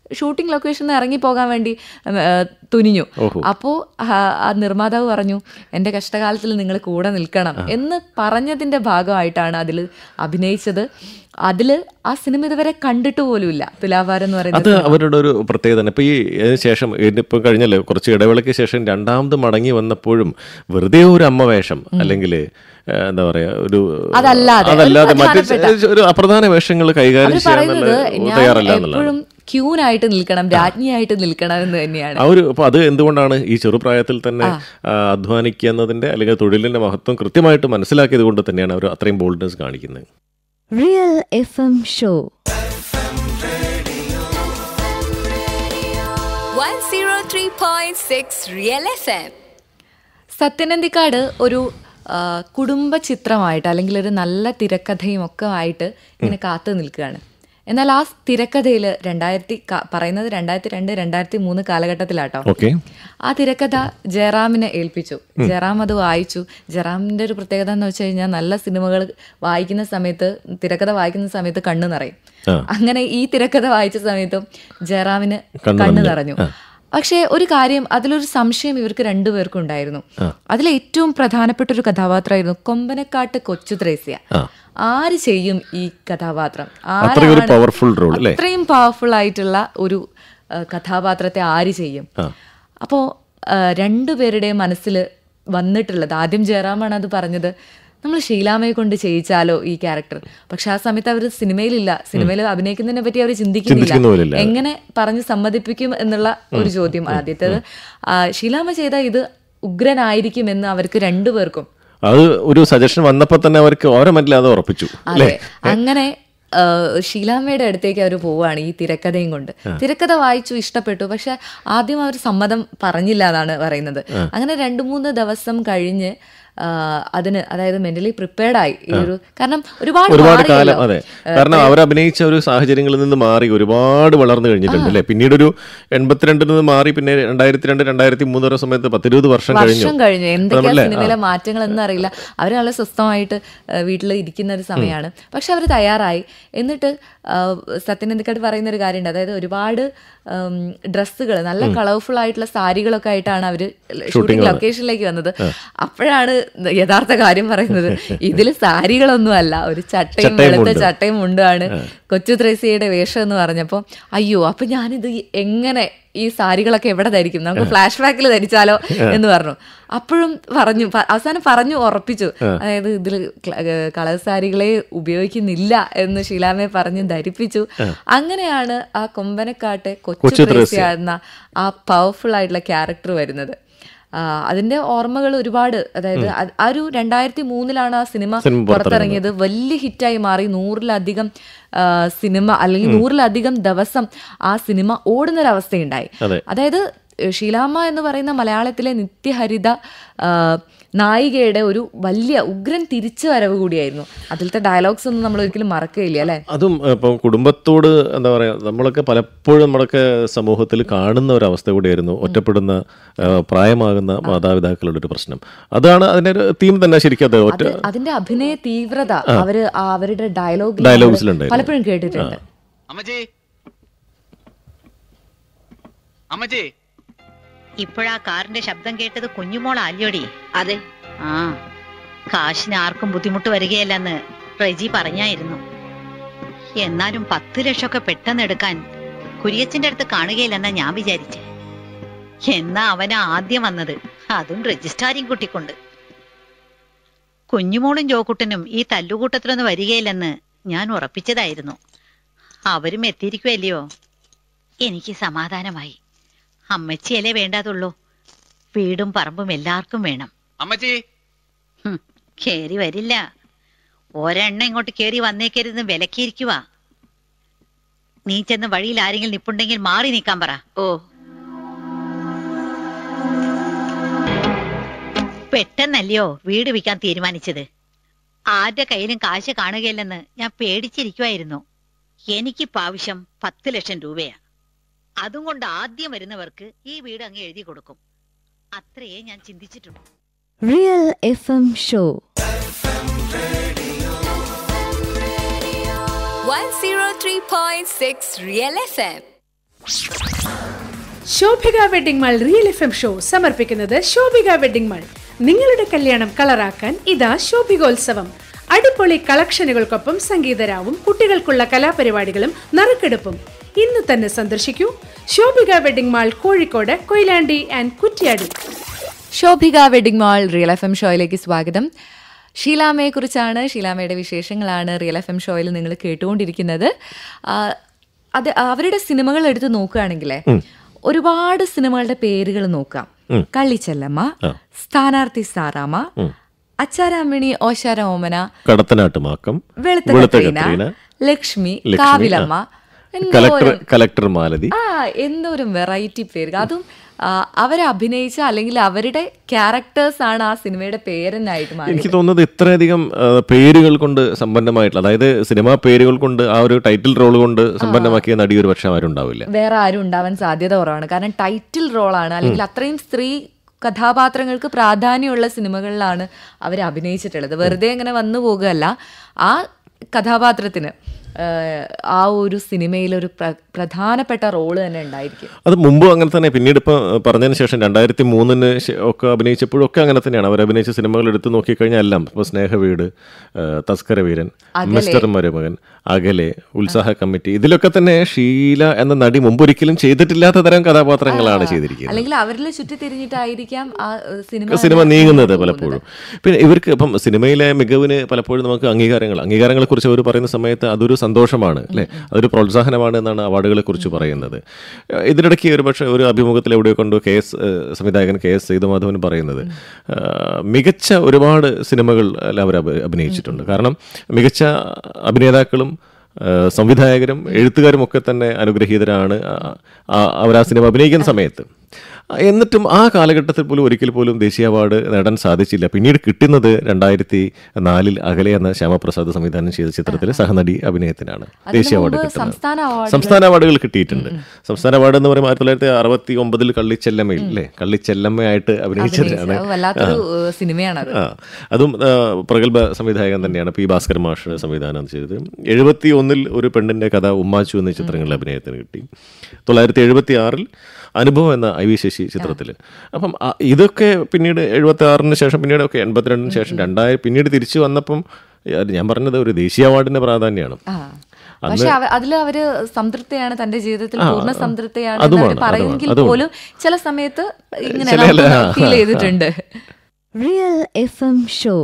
ഷൂട്ടിംഗ് ലൊക്കേഷനിൽ നിന്ന് ഇറങ്ങിപ്പോകാൻ വേണ്ടി തുനിഞ്ഞു. അപ്പോൾ ആ നിർമ്മാതാവ് പറഞ്ഞു, എൻ്റെ കഷ്ടകാലത്തിൽ നിങ്ങൾ കൂടെ നിൽക്കണം എന്ന് പറഞ്ഞതിൻ്റെ ഭാഗമായിട്ടാണ് അതിൽ അഭിനയിച്ചത്. അതില് ആ സിനിമ ഇതുവരെ കണ്ടിട്ട് പോലുമില്ല, തുലാഭാരം എന്ന് പറയുന്നത്. അത് അവരുടെ ഒരു പ്രത്യേകത തന്നെ. ഇപ്പം ഈ ശേഷം ഇപ്പം കഴിഞ്ഞല്ലോ കുറച്ച് ഇടവേളയ്ക്ക് ശേഷം രണ്ടാമത് മടങ്ങി വന്നപ്പോഴും വെറുതെ ഒരു അമ്മ വേഷം അല്ലെങ്കിൽ എന്താ പറയാ ഒരു അതല്ലാതെ മറ്റ് ഒരു അപ്രധാന വേഷങ്ങൾ കൈകാര്യം ചെയ്യാനുള്ള തയ്യാറല്ല എന്നുള്ളതാണ്. ക്യൂനായിട്ട് നിൽക്കണം, രാജ്ഞിയായിട്ട് നിൽക്കണം എന്ന് തന്നെയാണ് ആ ഒരു. അപ്പോൾ അത് എന്തുകൊണ്ടാണ് ഈ ചെറുപ്രായത്തിൽ തന്നെ അധ്വാനിക്കുന്നതിന്റെ അല്ലെങ്കിൽ തൊഴിലിന്റെ മഹത്വം കൃത്യമായിട്ട് മനസ്സിലാക്കിയത് കൊണ്ട് തന്നെയാണ് അവർ അത്രയും ബോൾഡ്നെസ് കാണിക്കുന്നത്. Real F M Show one oh three point six Real F M. Sathyan Anthikad ഒരു കുടുംബ ചിത്രമായിട്ട് അല്ലെങ്കിൽ ഒരു നല്ല തിരക്കഥയും ഒക്കെ ആയിട്ട് ഇങ്ങനെ കാത്തു നിൽക്കുകയാണ്. എന്നാൽ ആ തിരക്കഥയിൽ രണ്ടായിരത്തി പറയുന്നത് രണ്ടായിരത്തി രണ്ട് രണ്ടായിരത്തി മൂന്ന് കാലഘട്ടത്തിലാട്ടോ. ആ തിരക്കഥ ജയറാമിനെ ഏൽപ്പിച്ചു. ജയറാം അത് വായിച്ചു. ജയറാമിന്റെ ഒരു പ്രത്യേകത എന്ന് വെച്ച് കഴിഞ്ഞാൽ നല്ല സിനിമകൾ വായിക്കുന്ന സമയത്ത്, തിരക്കഥ വായിക്കുന്ന സമയത്ത് കണ്ണു നിറയും. അങ്ങനെ ഈ തിരക്കഥ വായിച്ച സമയത്തും ജയറാമിന് കണ്ണു നിറഞ്ഞു. പക്ഷേ ഒരു കാര്യം, അതിലൊരു സംശയം ഇവർക്ക് രണ്ടുപേർക്കും ഉണ്ടായിരുന്നു. അതിലെ ഏറ്റവും പ്രധാനപ്പെട്ട ഒരു കഥാപാത്രമായിരുന്നു കൊമ്പനക്കാട്ട് കൊച്ചു ത്രേസ്യ. ആര് ചെയ്യും ഈ കഥാപാത്രം? അത്രയും പവർഫുൾ ആയിട്ടുള്ള ഒരു കഥാപാത്രത്തെ ആര് ചെയ്യും? അപ്പോൾ രണ്ടുപേരുടെയും മനസ്സിൽ വന്നിട്ടുള്ളത്, ആദ്യം ജയറാമാണ് അത് പറഞ്ഞത്, നമ്മൾ ഷീലാമയെ കൊണ്ട് ചെയ്യിച്ചാലോ ഈ ക്യാരക്ടർ. പക്ഷെ ആ സമയത്ത് അവർ സിനിമയിലില്ല, സിനിമയിൽ അഭിനയിക്കുന്നതിനെ പറ്റി അവർ ചിന്തിക്കുന്നില്ല. എങ്ങനെ പറഞ്ഞ് സമ്മതിപ്പിക്കും എന്നുള്ള ഒരു ചോദ്യം ആദ്യത്തേത്. ഷീലാമ ചെയ്ത ഇത് ഉഗ്രനായിരിക്കും എന്ന് അവർക്ക് രണ്ടുപേർക്കും അത് ഒരു സജഷൻ വന്നപ്പോൾ തന്നെ അവർക്ക് ഓരോ മനസ്സിലാതെ ഉറപ്പിച്ചു. അതെ, അങ്ങനെ ഷീലാമ്മയുടെ അടുത്തേക്ക് അവർ പോവുകയാണ് ഈ തിരക്കഥയും കൊണ്ട്. തിരക്കഥ വായിച്ചു, ഇഷ്ടപ്പെട്ടു. പക്ഷെ ആദ്യം അവർ സമ്മതം പറഞ്ഞില്ല എന്നാണ് പറയുന്നത്. അങ്ങനെ രണ്ടു മൂന്ന് ദിവസം കഴിഞ്ഞ് അതിന്, അതായത് മെന്റലി പ്രിപ്പയർഡ് ആയി ഈ ഒരു, കാരണം ഒരുപാട് ഒരുപാട് കാലം. അതെ, കാരണം അവർ അഭിനയിച്ച ഒരു സാഹചര്യങ്ങളിൽ നിന്ന് മാറി ഒരുപാട് വളർന്നു കഴിഞ്ഞിട്ടുണ്ട് അല്ലെ. പിന്നീട് ഒരു എൺപത്തിരണ്ടിൽ നിന്ന് മാറി പിന്നെ രണ്ടായിരത്തി രണ്ട് രണ്ടായിരത്തി മൂന്ന് വരെ സമയത്ത് പത്തിരുപത് വർഷം കഴിഞ്ഞു കഴിഞ്ഞു എന്തൊക്കെയാ സിനിമയിലെ മാറ്റങ്ങൾ എന്നറിയില്ല. അവർ വളരെ സ്വസ്ഥമായിട്ട് വീട്ടിൽ ഇരിക്കുന്ന ഒരു സമയമാണ്. പക്ഷെ അവർ തയ്യാറായി. എന്നിട്ട് സത്യനന്ദിക്കാട് പറയുന്ന ഒരു കാര്യമുണ്ട്, അതായത് ഒരുപാട് ഡ്രസ്സുകൾ, നല്ല കളർഫുൾ ആയിട്ടുള്ള സാരികളൊക്കെ ആയിട്ടാണ് അവര് ഷൂട്ടിംഗ് ലൊക്കേഷനിലേക്ക് വന്നത്. അപ്പോഴാണ് യഥാർത്ഥ കാര്യം പറയുന്നത്, ഇതിൽ സാരികളൊന്നും അല്ല, ഒരു ചട്ടയും വെളുത്ത ചട്ടയും മുണ്ടാണ് കൊച്ചു ത്രേസ്യയുടെ വേഷം എന്ന് പറഞ്ഞപ്പോൾ, അയ്യോ അപ്പൊ ഞാനിത് എങ്ങനെ ഈ സാരികളൊക്കെ എവിടെ ധരിക്കും, നമുക്ക് ഫ്ലാഷ് ബാക്കിൽ ധരിച്ചാലോ എന്ന് പറഞ്ഞു. അപ്പോഴും പറഞ്ഞു, അവസാനം പറഞ്ഞു ഉറപ്പിച്ചു, അതായത് ഇതിൽ കളർ സാരികളെ ഉപയോഗിക്കുന്നില്ല എന്ന് ഷീലാമയെ പറഞ്ഞ് ധരിപ്പിച്ചു. അങ്ങനെയാണ് ആ കൊമ്പനക്കാട്ടെ കൊച്ചു ത്രേസ്യ എന്ന ആ പവർഫുൾ ആയിട്ടുള്ള ക്യാരക്ടർ വരുന്നത്. അതിന്റെ ഓർമ്മകൾ ഒരുപാട്, അതായത് ആ ഒരു രണ്ടായിരത്തി മൂന്നിലാണ് ആ സിനിമ പുറത്തിറങ്ങിയത്. വലിയ ഹിറ്റായി മാറി. നൂറിലധികം സിനിമ അല്ലെങ്കിൽ നൂറിലധികം ദിവസം ആ സിനിമ ഓടുന്നൊരവസ്ഥയുണ്ടായി. അതായത് ഷീലാമ്മ എന്ന് പറയുന്ന മലയാളത്തിലെ നിത്യഹരിത നായികയുടെ ഒരു വലിയ ഉഗ്രൻ തിരിച്ചു വരവ് കൂടിയായിരുന്നു. അതിലത്തെ ഡയലോഗ്സ് ഒന്നും നമ്മൾ ഒരിക്കലും മറക്കുകയില്ല അല്ലെ. അതും ഇപ്പം കുടുംബത്തോട് എന്താ പറയാ, നമ്മളൊക്കെ പലപ്പോഴും നമ്മളൊക്കെ സമൂഹത്തിൽ കാണുന്ന ഒരു അവസ്ഥ കൂടിയായിരുന്നു, ഒറ്റപ്പെടുന്ന പ്രായമാകുന്ന മാതാപിതാക്കളുടെ ഒരു പ്രശ്നം. അതാണ് അതിന്റെ ഒരു തീം തന്നെ ശരിക്കും. അത് അതിന്റെ അഭിനയ തീവ്രത അവര് അവരുടെ ഡയലോഗ് ഡയലോഗ്സിലുണ്ട്, പലപ്പോഴും കേട്ടിട്ടുണ്ട്. ഇപ്പോഴാ കാറിന്റെ ശബ്ദം കേട്ടത് കുഞ്ഞുമോള അല്ലയോടി? അതെ. ആ, കാശിന് ആർക്കും ബുദ്ധിമുട്ട് വരികയല്ലെന്ന് റെജി പറഞ്ഞായിരുന്നു. എന്നാലും പത്ത് ലക്ഷമൊക്കെ പെട്ടെന്ന് എടുക്കാൻ കുര്യച്ചന്റെ അടുത്ത് കാണുകയില്ലെന്നാ ഞാൻ വിചാരിച്ചേ. എന്നാ അവനാ ആദ്യം വന്നത്, അതും രജിസ്ട്രാരിയും കുട്ടിക്കൊണ്ട്. കുഞ്ഞുമോളും ജോക്കുട്ടനും ഈ തല്ലുകൂട്ടത്തിലൊന്നും വരികയില്ലെന്ന് ഞാൻ ഉറപ്പിച്ചതായിരുന്നു. അവരും എത്തിയിരിക്കുമല്ലയോ. എനിക്ക് സമാധാനമായി. അമ്മച്ചിയല്ലേ വേണ്ടാതുള്ളൂ, വീടും പറമ്പും എല്ലാവർക്കും വേണം. അമ്മച്ചി കേറി വരില്ല. ഒരെണ്ണ ഇങ്ങോട്ട് കേറി വന്നേക്കരുതെന്ന് വിലക്കിയിരിക്കുവാ. നീ ചെന്ന് വഴിയിൽ ആരെങ്കിലും നിപ്പുണ്ടെങ്കിൽ മാറി നിൽക്കാൻ പറ. ഓ, പെട്ടെന്നല്ലയോ വീട് വിൽക്കാൻ തീരുമാനിച്ചത്. ആരുടെ കയ്യിലും കാശ് കാണുകയില്ലെന്ന് ഞാൻ പേടിച്ചിരിക്കുമായിരുന്നു. എനിക്കിപ്പോ ആവശ്യം പത്ത് ലക്ഷം രൂപയാ. അതും കൊണ്ട് ആദ്യം വരുന്നവർക്ക് ഈ വീട് അങ്ങ് എഴുതി കൊടുക്കും. അത്രയേ ഞാൻ ചിന്തിച്ചിട്ടുള്ളൂ. Real F M show one oh three point six Real F M. Shobhika wedding mall real F M show സമർപ്പിക്കുന്നത് ശോഭിക വെഡിംഗ് മാൾ. നിങ്ങളുടെ കല്യാണം കളറാക്കാൻ ഇതാ ശോഭികോത്സവം. അടിപൊളി കളക്ഷനുകൾക്കൊപ്പം സംഗീതരാവും, കുട്ടികൾക്കുള്ള കലാപരിപാടികളും നറുക്കെടുപ്പും. ഇന്ന് തന്നെ സന്ദർശിക്കൂ Shobhika wedding mall, Kozhikode, Koyilandy and Kuttiady. Shobhika wedding mall real F M ഷോയിലേക്ക് സ്വാഗതം. ഷീലാമയെ കുറിച്ചാണ്, ഷീലാമയുടെ വിശേഷങ്ങളാണ് റിയൽ എഫ് എം ഷോയിൽ നിങ്ങൾ കേട്ടുകൊണ്ടിരിക്കുന്നത്. അത് അവരുടെ സിനിമകൾ എടുത്ത് നോക്കുകയാണെങ്കിലേ ഒരുപാട് സിനിമകളുടെ പേരുകൾ നോക്കാം. കള്ളിച്ചെല്ലമ്മ, സ്ഥാനാർത്ഥി സാറാമ, അച്ചാരാമണി, ഓശാര ഓമന, കടത്തനാട്ടുമാക്കം, വെളുത്ത ലക്ഷ്മി, കാവിലമ്മ, കലക്ടർ മാലതി, ആ എന്തോരം വെറൈറ്റി പേര്. അതും അവരെ അഭിനയിച്ച അല്ലെങ്കിൽ അവരുടെ ക്യാരക്ടേഴ്സ് ആണ് ആ സിനിമയുടെ പേരെന്നായിട്ട് മാറി. എനിക്ക് തോന്നുന്നത് ഇത്രയധികം പേരുകൾ കൊണ്ട് സമ്പന്നമായിട്ടുള്ള, അതായത് സിനിമാ പേരുകൾ കൊണ്ട് ആ ഒരു ടൈറ്റിൽ റോൾ കൊണ്ട് സമ്പന്നമാക്കിയ നടി ഒരു പക്ഷെ ആരും ഉണ്ടാവില്ല, വേറെ ആരും ഉണ്ടാവാൻ സാധ്യത കുറവാണ്. കാരണം ടൈറ്റിൽ റോളാണ്, അല്ലെങ്കിൽ അത്രയും സ്ത്രീ കഥാപാത്രങ്ങൾക്ക് പ്രാധാന്യമുള്ള സിനിമകളിലാണ് അവർ അഭിനയിച്ചിട്ടുള്ളത്. വെറുതെ അങ്ങനെ വന്നു പോകുകയല്ല, ആ കഥാപാത്രത്തിന് ആ ഒരു സിനിമയിലൊരു പ്രധാനപ്പെട്ട റോള് തന്നെ ഉണ്ടായിരിക്കും. അത് മുമ്പ് അങ്ങനെ തന്നെ, പിന്നീട് ഇപ്പം പറഞ്ഞതിന് ശേഷം രണ്ടായിരത്തി മൂന്നിന് ഒക്കെ അഭിനയിച്ചപ്പോഴും ഒക്കെ അങ്ങനെ തന്നെയാണ്. അവർ അഭിനയിച്ച സിനിമകൾ എടുത്തു നോക്കിക്കഴിഞ്ഞാൽ എല്ലാം, ഇപ്പോൾ സ്നേഹവീട്, തസ്കര വീരൻ, മിസ്റ്റർ മരുമകൻ, അകലെ, ഉത്സാഹ കമ്മിറ്റി, ഇതിലൊക്കെ തന്നെ ഷീല എന്ന നടി മുമ്പൊരിക്കലും ചെയ്തിട്ടില്ലാത്ത തരം കഥാപാത്രങ്ങളാണ് ചെയ്തിരിക്കുന്നത്. അല്ലെങ്കിൽ അവരിൽ ചുറ്റി തിരിഞ്ഞിട്ടായിരിക്കാം ആ സിനിമ സിനിമ നീങ്ങുന്നത് പലപ്പോഴും. പിന്നെ ഇവർക്ക് ഇപ്പം സിനിമയിലെ മികവിന് പലപ്പോഴും നമുക്ക് അംഗീകാരങ്ങൾ അംഗീകാരങ്ങളെ കുറിച്ച് അവർ പറയുന്ന സമയത്ത് അതൊരു സന്തോഷമാണ് അല്ലേ, അതൊരു പ്രോത്സാഹനമാണ് എന്നാണ് അവാർഡുകളെ കുറിച്ച് പറയുന്നത്. ഇതിനിടയ്ക്ക് ഒരു പക്ഷേ ഒരു അഭിമുഖത്തിൽ എവിടെയോ കൊണ്ട് കെ എസ് സംവിധായകൻ കെ എസ് സേതുമാധവൻ പറയുന്നത് മികച്ച ഒരുപാട് സിനിമകൾ അവർ അഭിനയിച്ചിട്ടുണ്ട്. കാരണം മികച്ച അഭിനേതാക്കളും സംവിധായകരും എഴുത്തുകാരും ഒക്കെ തന്നെ അനുഗ്രഹീതരാണ് അവർ ആ സിനിമ അഭിനയിക്കുന്ന സമയത്ത്. എന്നിട്ടും ആ കാലഘട്ടത്തിൽ പോലും ഒരിക്കൽ പോലും ദേശീയ അവാർഡ് നേടാൻ സാധിച്ചില്ല. പിന്നീട് കിട്ടുന്നത് രണ്ടായിരത്തി നാലിൽ അകലെ എന്ന ശ്യാമപ്രസാദ് സംവിധാനം ചെയ്ത ചിത്രത്തിൽ സഹനടി അഭിനയത്തിനാണ് ദേശീയ അവാർഡ് കിട്ടുന്നത്. സംസ്ഥാന അവാർഡുകൾ കിട്ടിയിട്ടുണ്ട്. സംസ്ഥാന അവാർഡ് എന്ന് പറയുമ്പോൾ ആയിരത്തി തൊള്ളായിരത്തി അറുപത്തി ഒമ്പതിൽ കള്ളിച്ചെല്ലമ്മയിൽ അല്ലേ, കള്ളിച്ചെല്ലമ്മയായിട്ട് അഭിനയിച്ചതാണ്. ആ അതും പ്രഗത്ഭ സംവിധായകൻ തന്നെയാണ്, പി ഭാസ്കർ മാഷ് സംവിധാനം ചെയ്തത്. എഴുപത്തി ഒന്നിൽ ഒരു പെണ്ണിന്റെ കഥ ഉമ്മാച്ചു എന്ന ചിത്രങ്ങളിൽ അഭിനയത്തിന് കിട്ടി. തൊള്ളായിരത്തി എഴുപത്തി ആറിൽ അനുഭവം എന്ന ഐ വി ശശി ചിത്രത്തിൽ. അപ്പം ഇതൊക്കെ പിന്നീട് എഴുപത്തി ആറിന് ശേഷം, പിന്നീട് ഒക്കെ എൺപത്തിരണ്ടിന് ശേഷം രണ്ടായിരം പിന്നീട് തിരിച്ചു വന്നപ്പം ഞാൻ പറഞ്ഞത് ഒരു ദേശീയ അവാർഡിന്റെ പ്രാധാന്യമാണ്. പക്ഷെ അതിൽ അവര് സംതൃപ്തിയാണ്, തന്റെ ജീവിതത്തിൽ പൂർണ്ണ സംതൃപ്തിയാണ് പറയുമെങ്കിൽ പോലും ചില സമയത്ത് ഇങ്ങനെ ഫീൽ ചെയ്തിട്ടുണ്ട്. റിയൽ എഫ് എം ഷോ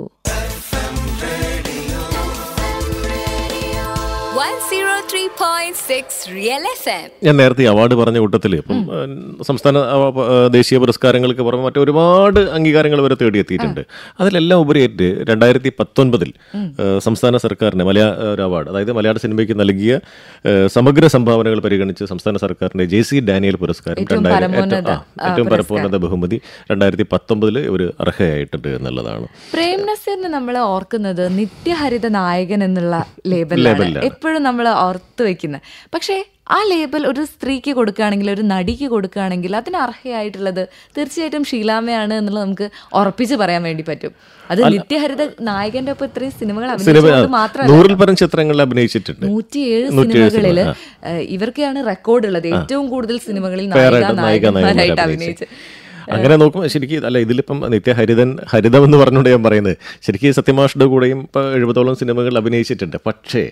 ഞാൻ നേരത്തെ അവാർഡ് പറഞ്ഞ കൂട്ടത്തിൽ ഇപ്പം സംസ്ഥാന ദേശീയ പുരസ്കാരങ്ങൾക്ക് പുറമെ മറ്റൊരുപാട് അംഗീകാരങ്ങൾ വരെ തേടിയെത്തിയിട്ടുണ്ട്. അതിലെല്ലാം ഉപരിയായിട്ട് രണ്ടായിരത്തി പത്തൊൻപതിൽ സംസ്ഥാന സർക്കാരിന് മലയാള അവാർഡ്, അതായത് മലയാള സിനിമയ്ക്ക് നൽകിയ സമഗ്ര സംഭാവനകൾ പരിഗണിച്ച് സംസ്ഥാന സർക്കാരിന്റെ ജെ സി ഡാനിയൽ പുരസ്കാരം ഏറ്റവും പരമോന്നത ബഹുമതി രണ്ടായിരത്തി പത്തൊമ്പതില് ഒരു അർഹയായിട്ടുണ്ട് എന്നുള്ളതാണ്. പ്രേം നസീറിനെ നമ്മൾ ഓർക്കുന്നത് നിത്യഹരിത നായകൻ എന്നുള്ള ലേബലാണ് എപ്പോഴും നമ്മൾ ഓർത്ത് വെക്കുന്നത്. പക്ഷേ ആ ലേബൽ ഒരു സ്ത്രീക്ക് കൊടുക്കുകയാണെങ്കിൽ, ഒരു നടിക്ക് കൊടുക്കുകയാണെങ്കിൽ അതിന് അർഹയായിട്ടുള്ളത് തീർച്ചയായിട്ടും ഷീലാമയാണ് എന്നുള്ളത് നമുക്ക് ഉറപ്പിച്ച് പറയാൻ വേണ്ടി പറ്റും. അത് നിത്യഹരിത നായകന്റെ ഒപ്പം ഇത്രയും സിനിമകൾ അഭിനയിച്ചത് മാത്രമല്ല, നൂറിൽ പരം ചിത്രങ്ങളിൽ അഭിനയിച്ചിട്ടുണ്ട്. നൂറ്റിയേഴ് സിനിമകളിൽ ഇവർക്കാണ് റെക്കോർഡ് ഉള്ളത്, ഏറ്റവും കൂടുതൽ സിനിമകളിൽ നായിക നായകന്മാരായിട്ട് അഭിനയിച്ച്. അങ്ങനെ നോക്കുമ്പോൾ ശരിക്കും അല്ല, ഇതിലിപ്പം നിത്യഹരിതൻ ഹരിതം എന്ന് പറഞ്ഞുകൊണ്ട് ഞാൻ പറയുന്നത് ശരിക്കും സത്യമാഷയുടെ കൂടെയും ഇപ്പൊ എഴുപതോളം സിനിമകൾ അഭിനയിച്ചിട്ടുണ്ട്. പക്ഷേ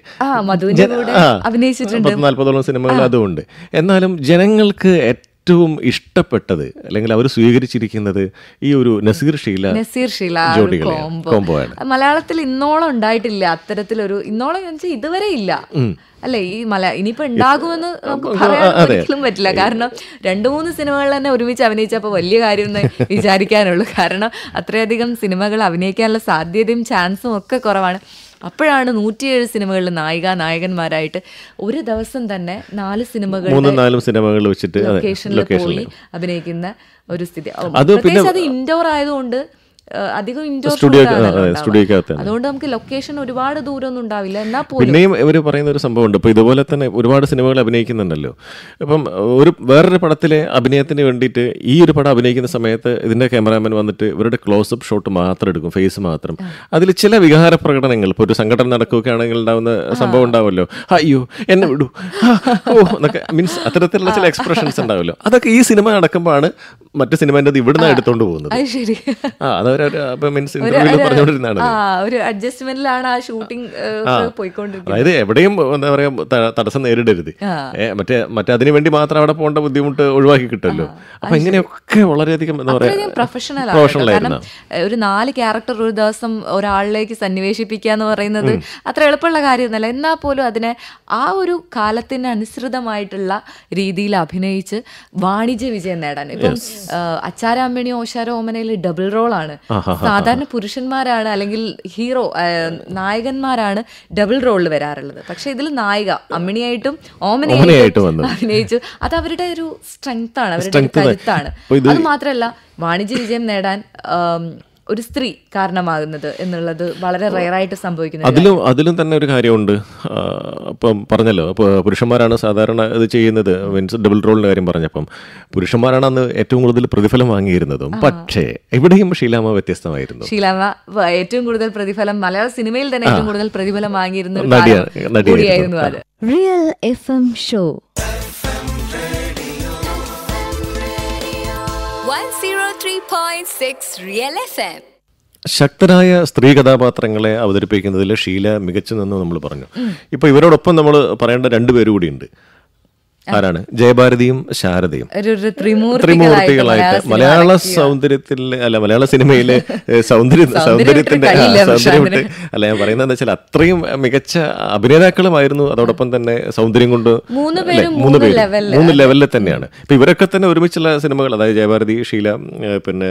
പത്ത് നാൽപ്പതോളം സിനിമകൾ അതുകൊണ്ട്, എന്നാലും ജനങ്ങൾക്ക് ഏറ്റവും ഇഷ്ടപ്പെട്ടത് അല്ലെങ്കിൽ അവർ സ്വീകരിച്ചിരിക്കുന്നത് ഈ ഒരു നസീർ ഷീല നസീർ ഷീല കോംബോ ആണ്. മലയാളത്തിൽ ഇന്നോളം ഉണ്ടായിട്ടില്ല അത്തരത്തിലൊരു, ഇന്നോളം വെച്ചാൽ ഇതുവരെ ഇല്ല അല്ലെ. ഈ മല ഇനിയിപ്പോ ഉണ്ടാകുമെന്ന് നമുക്ക് പറയാൻ ഒരിക്കലും പറ്റില്ല. കാരണം രണ്ടു മൂന്ന് സിനിമകൾ തന്നെ ഒരുമിച്ച് അഭിനയിച്ചപ്പോൾ വലിയ കാര്യം എന്ന് വിചാരിക്കാനുള്ളൂ. കാരണം അത്രയധികം സിനിമകൾ അഭിനയിക്കാനുള്ള സാധ്യതയും ചാൻസും ഒക്കെ കുറവാണ്. അപ്പോഴാണ് നൂറ്റിയേഴ് സിനിമകളിൽ നായിക നായകന്മാരായിട്ട് ഒരു ദിവസം തന്നെ നാല് സിനിമകൾ നാലും സിനിമകൾ വെച്ചിട്ട് ലൊക്കേഷനിൽ പോയി അഭിനയിക്കുന്ന ഒരു സ്ഥിതി. അത് ഇൻഡോർ ആയതുകൊണ്ട് അധികം ഇൻഡോർ സ്റ്റുഡിയോ ഷൂട്ടാണ്. അതുകൊണ്ട് നമുക്ക് ലൊക്കേഷൻ ഒരുപാട് ദൂരമൊന്നും ഉണ്ടാവില്ല. എന്നാൽ പോലും പിന്നെയും ഇവർ പറയുന്ന ഒരു സംഭവമുണ്ട്. ഇപ്പോൾ ഇതുപോലെ തന്നെ ഒരുപാട് സിനിമകൾ അഭിനയിക്കുന്നുണ്ടല്ലോ. ഇപ്പം ഒരു വേറൊരു പടത്തിലെ അഭിനയത്തിന് വേണ്ടിയിട്ട് ഈ ഒരു പടം അഭിനയിക്കുന്ന സമയത്ത് ഇതിൻ്റെ ക്യാമറാമാൻ വന്നിട്ട് ഇവരുടെ ക്ലോസപ്പ് ഷോട്ട് മാത്രം എടുക്കും, ഫേസ് മാത്രം. അതിൽ ചില വികാര പ്രകടനങ്ങൾ, ഇപ്പോൾ ഒരു സംഘടന നടക്കുകയൊക്കെ ആണെങ്കിൽ ഉണ്ടാവുന്ന സംഭവം ഉണ്ടാവുമല്ലോ, അയ്യോ എന്നെ വിടൂ ഓ എന്നൊക്കെ, മീൻസ് അത്തരത്തിലുള്ള ചില എക്സ്പ്രഷൻസ് ഉണ്ടാവുമല്ലോ. അതൊക്കെ ഈ സിനിമ നടക്കുമ്പോഴാണ് മറ്റു സിനിമേൻ്റെ ഇവിടുന്ന് എടുത്തോണ്ട് പോകുന്നത്. ആ അതവർ മീൻസ് ഇന്റർവ്യൂവിൽ പറഞ്ഞുകൊണ്ടിരുന്നതാണ്. ഒരു അഡ്ജസ്റ്റ്മെന്റിലാണ് ആ ഷൂട്ടിംഗ് പോയിക്കൊണ്ടിരിക്കുന്നത്. അതായത് എവിടെയും എന്താ പറയാ തടസ്സം നേരിടരുത്, മറ്റേ മറ്റേ അതിനു വേണ്ടി മാത്രം അവിടെ പോകേണ്ട ബുദ്ധിമുട്ട് ഒഴിവാക്കി കിട്ടുമല്ലോ. അപ്പൊ ഇങ്ങനെയൊക്കെ വളരെയധികം എന്താ പറയാ പ്രൊഫഷണൽ ആണ്. ഒരു നാല് ക്യാരക്ടർ ഒരു ദിവസം ഒരാളിലേക്ക് സന്നിവേശിപ്പിക്കുക എന്ന് പറയുന്നത് അത്ര എളുപ്പമുള്ള കാര്യമൊന്നുമല്ല. എന്നാൽ പോലും അതിനെ ആ ഒരു കാലത്തിന് അനുസൃതമായിട്ടുള്ള രീതിയിൽ അഭിനയിച്ച് വാണിജ്യ വിജയം നേടാൻ. ഇപ്പം അച്ചാരാമണി ഓശാരോ ഓമനയിൽ ഡബിൾ റോളാണ്. സാധാരണ പുരുഷന്മാരാണ് അല്ലെങ്കിൽ ഹീറോ നായകന്മാരാണ് ഡബിൾ റോളിൽ വരാറുള്ളത്. പക്ഷെ ഇതിൽ നായിക അമ്മിണിയായിട്ടും ഓമനയായിട്ടും അഭിനയിച്ചു. അത് അവരുടെ ഒരു സ്ട്രെങ്ത് ആണ്, അവരുടെ കരുത്താണ്. അത് മാത്രമല്ല വാണിജ്യ വിജയം നേടാൻ ഒരു സ്ത്രീ കാരണമാകുന്നത് എന്നുള്ളത് വളരെ റയറായിട്ട് സംഭവിക്കുന്നത്. അതിലും അതിലും തന്നെ ഒരു കാര്യമുണ്ട്. ഇപ്പം പറഞ്ഞല്ലോ, ഇപ്പോൾ പുരുഷന്മാരാണ് സാധാരണ ഇത് ചെയ്യുന്നത്, മീൻസ് ഡബിൾ റോളിൻ്റെ കാര്യം പറഞ്ഞപ്പം പുരുഷന്മാരാണ് അന്ന് ഏറ്റവും കൂടുതൽ പ്രതിഫലം വാങ്ങിയിരുന്നതും. പക്ഷേ ഇവിടെയും ഷീലാമ്മ വ്യത്യസ്തമായിരുന്നു. ഷീലാമ്മ ഏറ്റവും കൂടുതൽ പ്രതിഫലം മലയാള സിനിമയിൽ തന്നെ ഏറ്റവും കൂടുതൽ പ്രതിഫലം വാങ്ങിയിരുന്ന നടിയായിരുന്നു. അത് real F M show one oh three point six Real F M. ശക്തരായ സ്ത്രീ കഥാപാത്രങ്ങളെ അവതരിപ്പിക്കുന്നതിൽ ഷീല മികച്ചു നിന്ന് നമ്മൾ പറഞ്ഞു. ഇപ്പൊ ഇവരോടൊപ്പം നമ്മൾ പറയേണ്ട രണ്ടുപേരും കൂടിയുണ്ട്. ആരാണ്? ജയഭാരതിയും ശാരദയും ത്രിമൂർത്തികളായിട്ട് മലയാള സൗന്ദര്യത്തിലെ അല്ല മലയാള സിനിമയിലെ സൗന്ദര്യ സൗന്ദര്യത്തിന്റെ സൗന്ദര്യമായിട്ട് അല്ല ഞാൻ പറയുന്നത് എന്താ വെച്ചാൽ അത്രയും മികച്ച അഭിനേതാക്കളുമായിരുന്നു. അതോടൊപ്പം തന്നെ സൗന്ദര്യം കൊണ്ട് മൂന്ന് പേര് മൂന്ന് ലെവലിൽ തന്നെയാണ്. ഇപ്പൊ ഇവരൊക്കെ തന്നെ ഒരുമിച്ചുള്ള സിനിമകൾ, അതായത് ജയഭാരതി, ഷീല, പിന്നെ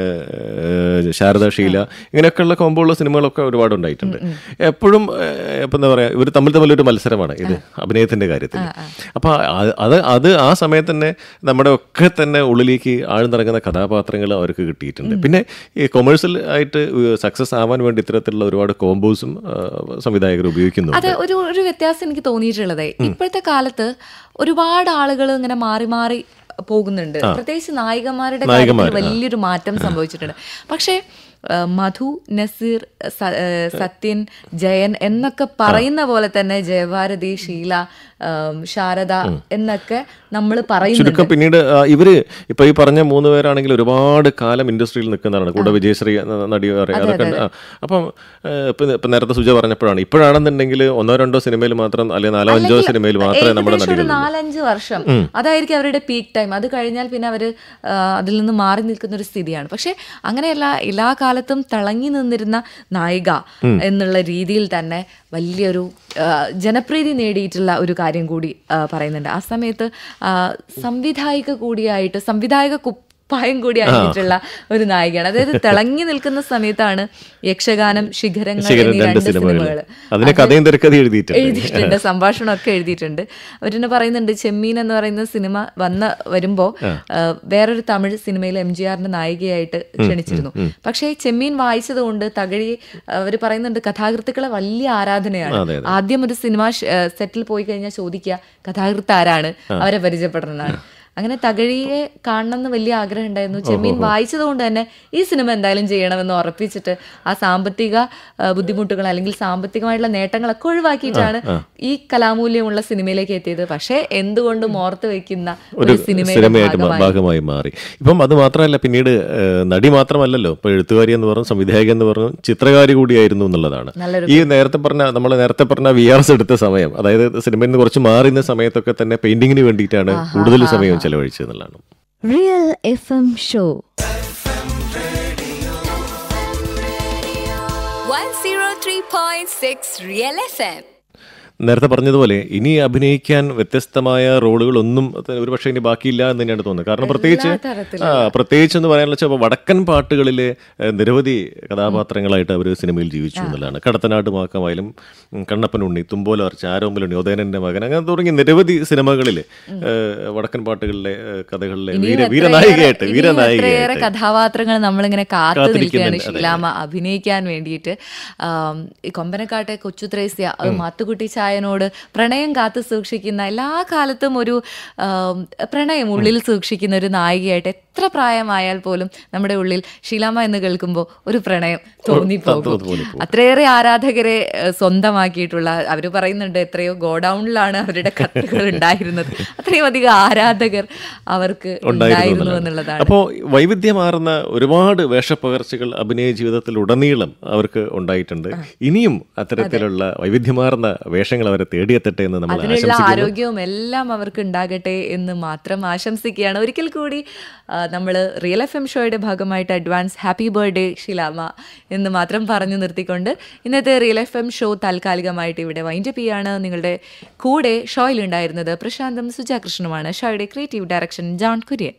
ശാരദ, ഷീല, ഇങ്ങനെയൊക്കെയുള്ള കോമ്പോയുള്ള സിനിമകളൊക്കെ ഒരുപാട് ഉണ്ടായിട്ടുണ്ട്. എപ്പോഴും ഇപ്പം എന്താ പറയാ, ഇവർ തമ്മിൽ തമ്മിലൊരു മത്സരമാണ് ഇത് അഭിനയത്തിന്റെ കാര്യത്തിൽ. അപ്പൊ അത് അത് ആ സമയത്ത് തന്നെ നമ്മുടെ ഒക്കെ തന്നെ ഉള്ളിലേക്ക് ആഴ്ന്നിറങ്ങുന്ന കഥാപാത്രങ്ങൾ അവർക്ക് കിട്ടിയിട്ടുണ്ട്. പിന്നെ ഈ കൊമേഴ്സ്യൽ ആയിട്ട് സക്സസ് ആവാൻ വേണ്ടി ഇത്തരത്തിലുള്ള ഒരുപാട് കോമ്പോസും സംവിധായകർ ഉപയോഗിക്കുന്നു. അത് ഒരു ഒരു വ്യത്യാസം എനിക്ക് തോന്നിയിട്ടുള്ളത്, ഇപ്പോഴത്തെ കാലത്ത് ഒരുപാട് ആളുകൾ ഇങ്ങനെ മാറി മാറി പോകുന്നുണ്ട്. പ്രത്യേകിച്ച് നായികമാരുടെ കാര്യത്തിൽ വലിയൊരു മാറ്റം സംഭവിച്ചിട്ടുണ്ട്. പക്ഷേ മധു, നസീർ, സത്യൻ, ജയൻ എന്നൊക്കെ പറയുന്ന പോലെ തന്നെ ജയഭാരതി, ഷീല, ശാരദ എന്നൊക്കെ നമ്മൾ പറയുന്നുണ്ട്. പിന്നീട് ഇവര് ഇപ്പൊ ഈ പറഞ്ഞ മൂന്ന് പേരാണെങ്കിൽ ഒരുപാട് കാലം ഇൻഡസ്ട്രിയിൽ നിൽക്കുന്നതാണ്. കൂടെ വിജയശ്രീ നടി അതൊക്കെ. അപ്പം ഇപ്പൊ നേരത്തെ സുജ പറഞ്ഞപ്പോഴാണ്, ഇപ്പോഴാണെന്നുണ്ടെങ്കിൽ ഒന്നോ രണ്ടോ സിനിമയിൽ മാത്രം അല്ലെങ്കിൽ നാലോ അഞ്ചോ സിനിമയിൽ മാത്രമേ നമ്മുടെ നടികൾ നാലഞ്ച് വർഷം അതായിരിക്കും അവരുടെ പീക്ക് ടൈം. അത് കഴിഞ്ഞാൽ പിന്നെ അവര് അതിൽ നിന്ന് മാറി നിൽക്കുന്ന ഒരു സ്ഥിതിയാണ്. പക്ഷെ അങ്ങനെയല്ല, എല്ലാ കാലത്തും തിളങ്ങി നിന്നിരുന്ന നായിക എന്നുള്ള രീതിയിൽ തന്നെ വലിയൊരു ജനപ്രീതി നേടിയിട്ടുള്ള ഒരു കാര്യം കൂടി പറയുന്നുണ്ട്. ആ സമയത്ത് സംവിധായിക കൂടിയായിട്ട് സംവിധായക പായം കൂടി ആയിട്ടുള്ള ഒരു നായികയാണ്. അതായത് തിളങ്ങി നിൽക്കുന്ന സമയത്താണ് യക്ഷഗാനം, ശിഖരങ്ങൾ എന്നീ രണ്ട് സിനിമകൾ എഴുതിയിട്ടുണ്ട്, സംഭാഷണമൊക്കെ എഴുതിയിട്ടുണ്ട്. അവരെന്നെ പറയുന്നുണ്ട്, ചെമ്മീൻ എന്ന് പറയുന്ന സിനിമ വന്ന് വരുമ്പോൾ വേറൊരു തമിഴ് സിനിമയിൽ എം ജി ആറിന്റെ നായികയായിട്ട് ക്ഷണിച്ചിരുന്നു. പക്ഷേ ചെമ്മീൻ വായിച്ചത് കൊണ്ട് തകഴി അവർ പറയുന്നുണ്ട് കഥാകൃത്തുക്കളെ വലിയ ആരാധനയാണ്. ആദ്യം ഒരു സിനിമ സെറ്റിൽ പോയി കഴിഞ്ഞാൽ ചോദിക്കുക കഥാകൃത്ത് ആരാണ്, അവരെ പരിചയപ്പെടണമെന്നാണ്. അങ്ങനെ തകഴിയെ കാണണമെന്ന് വലിയ ആഗ്രഹം ഉണ്ടായിരുന്നു. ചെമ്മീൻ വായിച്ചത് കൊണ്ട് തന്നെ ഈ സിനിമ എന്തായാലും ചെയ്യണമെന്ന് ഉറപ്പിച്ചിട്ട് ആ സാമ്പത്തിക ബുദ്ധിമുട്ടുകൾ അല്ലെങ്കിൽ സാമ്പത്തികമായിട്ടുള്ള നേട്ടങ്ങളൊക്കെ ഒഴിവാക്കിയിട്ടാണ് ഈ കലാമൂല്യമുള്ള സിനിമയിലേക്ക് എത്തിയത്. പക്ഷേ എന്തുകൊണ്ടും ഓർത്ത് വെക്കുന്ന ഒരു സിനിമയായിട്ട് ഭാഗമായി മാറി. ഇപ്പം അത് മാത്രമല്ല, പിന്നീട് നടി മാത്രമല്ലല്ലോ, ഇപ്പൊ എഴുത്തുകാരി എന്ന് പറഞ്ഞു, സംവിധായകൻ എന്ന് പറഞ്ഞു, ചിത്രകാരി കൂടിയായിരുന്നു എന്നുള്ളതാണ്. ഈ നേരത്തെ പറഞ്ഞ നമ്മൾ നേരത്തെ പറഞ്ഞ വി ആർ എസ് എടുത്ത സമയം, അതായത് സിനിമയിൽ നിന്ന് കുറച്ച് മാറുന്ന സമയത്തൊക്കെ തന്നെ പെയിന്റിങ്ങിന് വേണ്ടിയിട്ടാണ് കൂടുതൽ സമയം ചെലവഴിച്ചതെന്നുള്ളതാണ്. Real F M show one oh three point six Real F M. നേരത്തെ പറഞ്ഞതുപോലെ ഇനി അഭിനയിക്കാൻ വ്യത്യസ്തമായ റോളുകളൊന്നും ഒരു പക്ഷേ ഇനി ബാക്കിയില്ല എന്ന് തന്നെയാണ് തോന്നുന്നത്. കാരണം പ്രത്യേകിച്ച് ആ പ്രത്യേകിച്ച് എന്ന് പറയാനുള്ള വെച്ചാൽ വടക്കൻ പാട്ടുകളിലെ നിരവധി കഥാപാത്രങ്ങളായിട്ട് അവർ സിനിമയിൽ ജീവിച്ചു എന്നുള്ളതാണ്. കടത്തനാട് മാക്കമായാലും കണ്ണപ്പൻ ഉണ്ണി, തുമ്പോലർച്ച, ആരോമ്പലുണ്ണി, ഉദയനന്റെ മകൻ, അങ്ങനെ തുടങ്ങി നിരവധി സിനിമകളിൽ വടക്കൻ പാട്ടുകളിലെ കഥകളിലെ വീര വീരനായികയായിട്ട് വീരനായികയായിട്ട് കഥാപാത്രങ്ങൾ നമ്മളിങ്ങനെ കാത്തു നിൽക്കുകയാണ് ഷീലാമ്മ അഭിനയിക്കാൻ വേണ്ടിയിട്ട്. ഈ കൊമ്പനക്കാട്ടെ കൊച്ചുത്രേസ്യ, മാത്തുക്കുട്ടി ചായനോട് പ്രണയം കാത്തു സൂക്ഷിക്കുന്ന, എല്ലാ കാലത്തും ഒരു പ്രണയം ഉള്ളിൽ സൂക്ഷിക്കുന്ന ഒരു നായികയായിട്ട് എത്ര പ്രായമായാൽ പോലും നമ്മുടെ ഉള്ളിൽ ഷീലാമ്മ എന്ന് കേൾക്കുമ്പോൾ ഒരു പ്രണയം തോന്നിപ്പോകും. അത്രയേറെ ആരാധകരെ സ്വന്തമാക്കിയിട്ടുള്ള, അവർ പറയുന്നുണ്ട് എത്രയോ ഗോഡൌണിലാണ് അവരുടെ കത്തുകൾ ഉണ്ടായിരുന്നത്, അത്രയും അധികം ആരാധകർ അവർക്ക് ഉണ്ടായിരുന്നു എന്നുള്ളതാണ്. അപ്പോൾ വൈവിധ്യമാർന്ന ഒരുപാട് വേഷപ്പകർച്ചകൾ അഭിനയ ജീവിതത്തിൽ ഉടനീളം അവർക്ക് ഉണ്ടായിട്ടുണ്ട്. ഇനിയും അത്തരത്തിലുള്ള വൈവിധ്യമാർന്ന വേഷങ്ങൾ അവരെ തേടിയെത്തട്ടെ എന്ന് നമ്മൾ അതിനുള്ള ആരോഗ്യവും എല്ലാം അവർക്ക് ഉണ്ടാകട്ടെ എന്ന് മാത്രം ആശംസിക്കുകയാണ്. ഒരിക്കൽ കൂടി നമ്മൾ റിയൽ എഫ് എം ഷോയുടെ ഭാഗമായിട്ട് അഡ്വാൻസ് ഹാപ്പി ബർത്ത്ഡേ ഷീലാമ്മ എന്ന് മാത്രം പറഞ്ഞു നിർത്തിക്കൊണ്ട് ഇന്നത്തെ റിയൽ എഫ് എം ഷോ താൽക്കാലികമായിട്ട് ഇവിടെ വൈൻഡപ്പ് ചെയ്യാണ്. നിങ്ങളുടെ കൂടെ ഷോയിലുണ്ടായിരുന്നത് പ്രശാന്തും സുജാ കൃഷ്ണനുമാണ്. ഷോയുടെ creative direction John Kurian.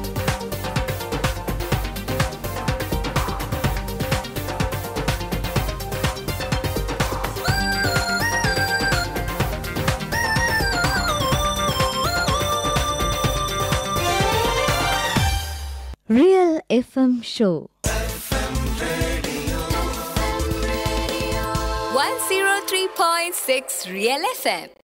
Real F M Show. one oh three point six Real F M.